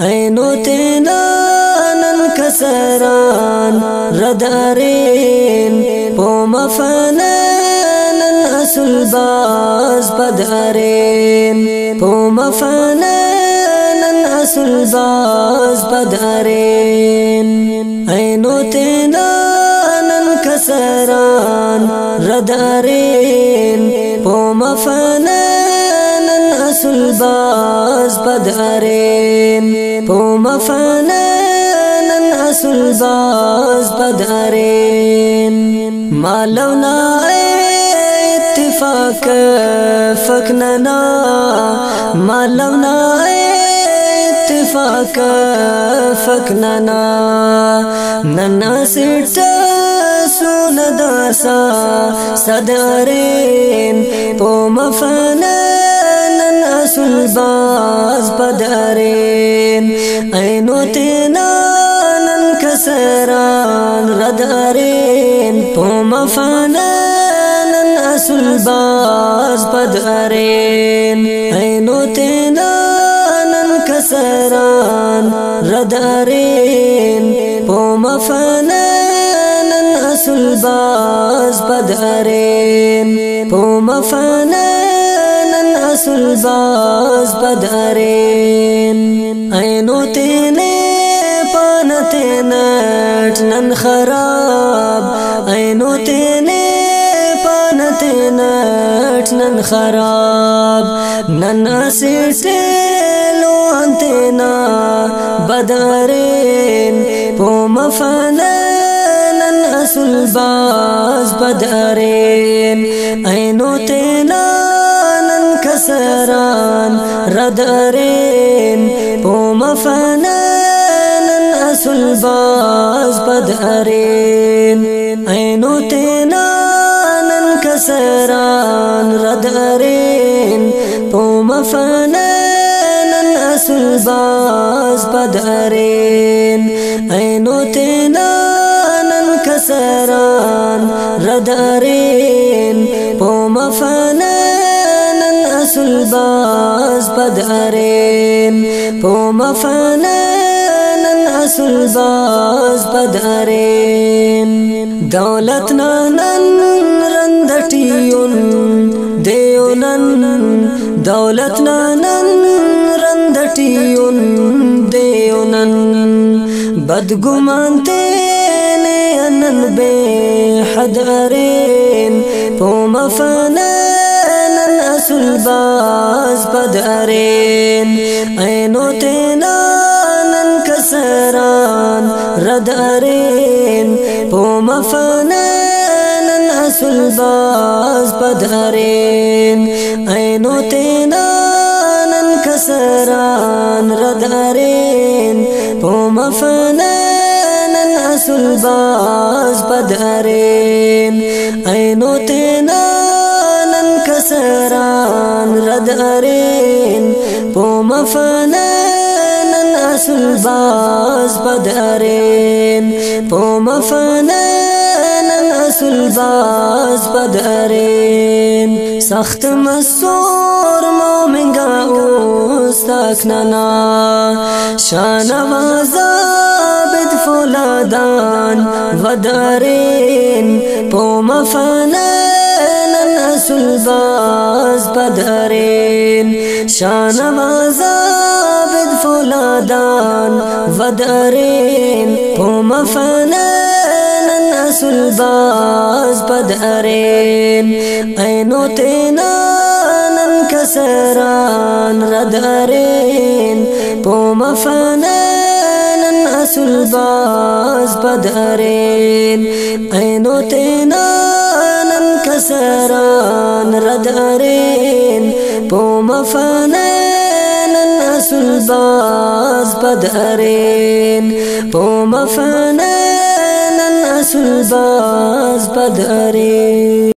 ऐनो तेना none कसरान रदारेन pome फनन असुल बाज पदारेन पोम फनन असुल बाज पदारेन ऐनो तेना नन कसरान रदारेन पोम फनन असुल बाज पदारेन पोम फनन असुल बाज पदारेन मालवना इत्तिफाक फकनना मालवना इत्तिफाक फकनना नन्ना सिट सुनदासा सदारेन पोम फनन असुल बाज पदारेन ऐनो तेना नन कसरान रदारेन पोम फनन असुल बाज पदारेन ऐनो तेना नन कसरान रदारेन पोम फनन असुल बाज पदारेन पोम फनन असुल बाज पदारेन ऐनो तेने पानते नट नन खराब ऐनो तेने पानते नट नन खराब नन सिटे लो अंतेना बदारेन पोम फनन असुल बाज पदारेन ऐनो तेना नन कसरान रदारेन पोम फनन असुल बाज पदारेन ऐनो तेना नन कसरान रदारेन पोम फनन असुल बाज पदारेन ऐनो तेना नन कसरान रदारेन पोम फनन असुल बाज पदारेन पोम फनन असुल बाज पदारेन दौलत नन रंदटियुन देउनन दौलत नन रंदटियुन देउनन बदगुमान तेने अनन बेहदारेन पोम फनन असुल बाज पदारेन ऐनो तेना नन कसरान रदारेन पोम फनन असुल बाज पदारेन ऐनो तेना नन कसरान रदारेन पोम फनन असुल बाज पदारेन ऐनो तेना नन कसरान रदारेन पोम फनन असुल बाज पदारेन पोम फनन असुल बाज पदारेन सख्त मसूर मोमिन उस्ताकनना शानवाजा बिद फुलादान वदारेन पोम फनन असुल बाज पदारेन शानवाजा बिद फुलादान वदारेन पोम फनन असुल बाज पदारेन ऐनो तेना नन कसरान रदारेन पोम फनन असुल बाज पदारेन ऐनो तेना नन कसरान रदारेन पोम फनन असुल बाज पदारेन पोम फनन असुल बाज पदारेन।